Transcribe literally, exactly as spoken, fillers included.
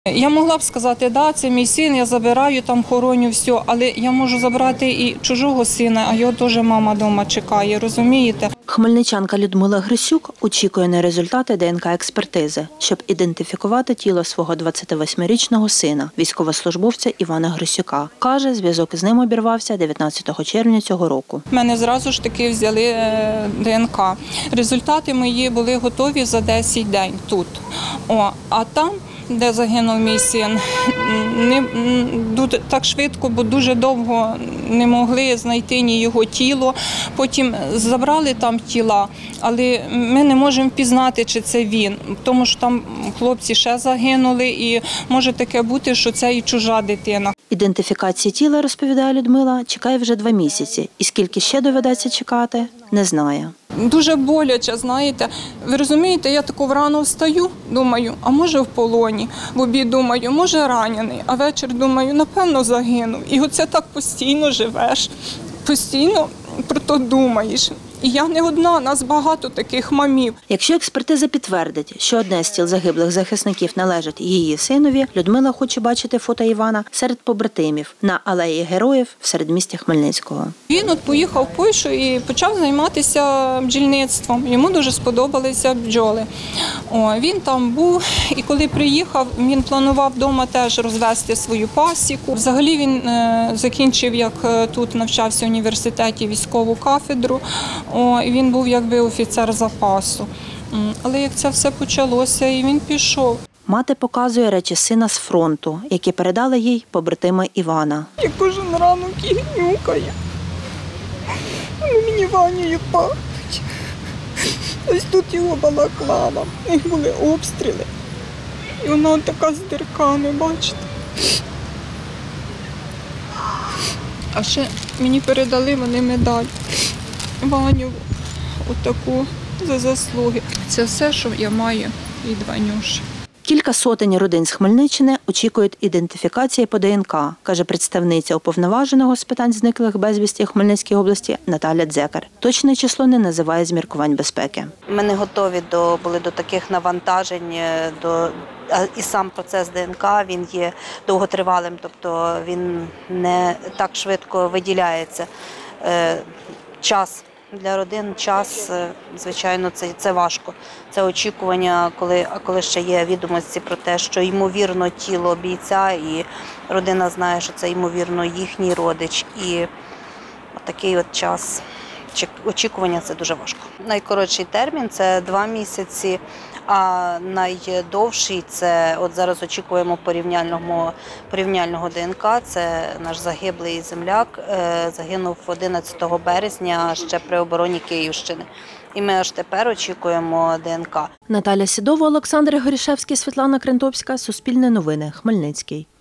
Я могла б сказати, да, це мій син, я забираю, там хороню, все, але я можу забрати і чужого сина, а його теж мама вдома чекає, розумієте? Хмельничанка Людмила Грисюк очікує на результати Де ен ка-експертизи, щоб ідентифікувати тіло свого двадцятивосьмирічного сина, військовослужбовця Івана Грисюка. Каже, зв'язок із ним обірвався дев'ятнадцятого червня цього року. Мене зразу ж таки взяли Де ен ка. Результати мої були готові за десять днів тут. О, а там, де загинув мій син, не так швидко, бо дуже довго не могли знайти ні його тіло. Потім забрали там тіла, але ми не можемо впізнати, чи це він, тому що там хлопці ще загинули, і може таке бути, що це і чужа дитина. Ідентифікації тіла, розповідає Людмила, чекає вже два місяці. І скільки ще доведеться чекати, не знає. Дуже боляче, знаєте. Ви розумієте, я таку врано встаю, думаю, а може в полоні. В обід думаю, може ранений, а вечір думаю, напевно загинув. І оце так постійно живеш, постійно про то думаєш. І я не одна, нас багато таких мамів. Якщо експертиза підтвердить, що одне з тіл загиблих захисників належить її синові, Людмила хоче бачити фото Івана серед побратимів на алеї Героїв в середмісті Хмельницького. Він от поїхав в Польщу і почав займатися бджільництвом. Йому дуже сподобалися бджоли. О, він там був, і коли приїхав, він планував вдома теж розвести свою пасіку. Взагалі він е, закінчив, як тут навчався в університеті, військову кафедру. О, і він був якби офіцер запасу. Але як це все почалося, і він пішов. Мати показує речі сина з фронту, які передали їй побратими Івана. Я кожен ранок їх нюкає. Мені Ванею пахнуть. Ось тут його балаклава. У них були обстріли. І вона така з дірками, бачите. А ще мені передали вони медаль. Ваню, отаку за заслуги. Це все, що я маю від Ванюші. Кілька сотень родин з Хмельниччини очікують ідентифікації по Де ен ка, каже представниця уповноваженого з питань зниклих безвісті у Хмельницькій області Наталя Дзекар. Точне число не називає з міркувань безпеки. Ми не готові до, були до таких навантажень, до, і сам процес Де ен ка, він є довготривалим, тобто він не так швидко виділяється. Час для родин, час, звичайно, це, це важко. Це очікування, коли, коли ще є відомості про те, що ймовірно тіло бійця, і родина знає, що це ймовірно їхній родич. І такий от час очікування – це дуже важко. Найкоротший термін – це два місяці, а найдовший – це от зараз очікуємо порівняльного, порівняльного Де ен ка. Це наш загиблий земляк, загинув одинадцятого березня ще при обороні Київщини. І ми аж тепер очікуємо Де ен ка. Наталя Сідова, Олександр Горішевський, Світлана Крентопська. Суспільне новини. Хмельницький.